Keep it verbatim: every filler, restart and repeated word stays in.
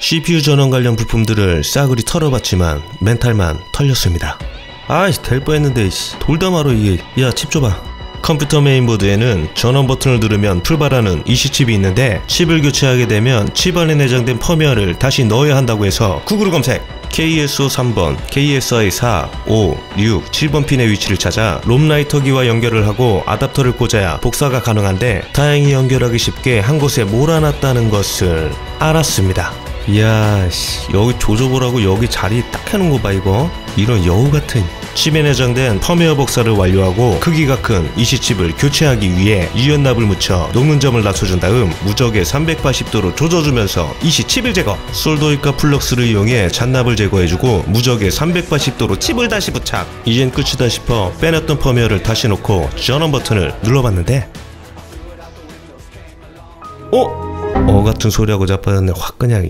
씨피유 전원 관련 부품들을 싸그리 털어봤지만 멘탈만 털렸습니다. 아이씨 될 뻔했는데 돌담하러 이게. 야 칩 줘봐. 컴퓨터 메인보드에는 전원 버튼을 누르면 출발하는 이씨칩이 있는데 칩을 교체하게 되면 칩 안에 내장된 펌웨어를 다시 넣어야 한다고 해서 구글 검색 케이에스오 삼 번, 케이에스아이 사, 오, 육, 칠 번 핀의 위치를 찾아 롬라이터기와 연결을 하고 아답터를 꽂아야 복사가 가능한데 다행히 연결하기 쉽게 한 곳에 몰아놨다는 것을 알았습니다. 이야 씨, 여기 조져보라고 여기 자리 딱 해놓은 거 봐 이거. 이런 여우 같은. 칩에 내장된 펌웨어 복사를 완료하고 크기가 큰 이씨칩을 교체하기 위해 유연납을 묻혀 녹는 점을 낮춰준 다음 무적의 삼백팔십 도로 조져주면서 이씨칩을 제거. 솔더잇과 플럭스를 이용해 잔납을 제거해주고 무적의 삼백팔십 도로 칩을 다시 부착. 이젠 끝이다 싶어 빼놨던 펌웨어를 다시 놓고 전원 버튼을 눌러봤는데 어? 어 같은 소리하고 자빠졌네 확 그냥.